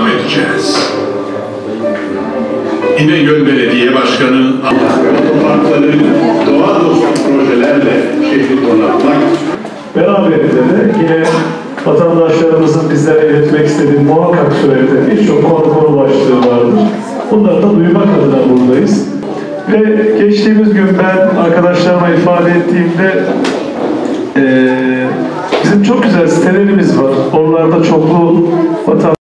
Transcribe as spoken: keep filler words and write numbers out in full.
edeceğiz. İnegöl Belediye Başkanı otoparkları doğa dostu projelerle şehri donatmak. Beraberinde de yine vatandaşlarımızın bizlere iletmek istediği muhakkak söylediği birçok konu konu başlığı vardır. Bunları da duymak adına buradayız. Ve geçtiğimiz gün ben arkadaşlarıma ifade ettiğimde e, bizim çok güzel sitelerimiz var. Oralarda çoklu vatandaşlar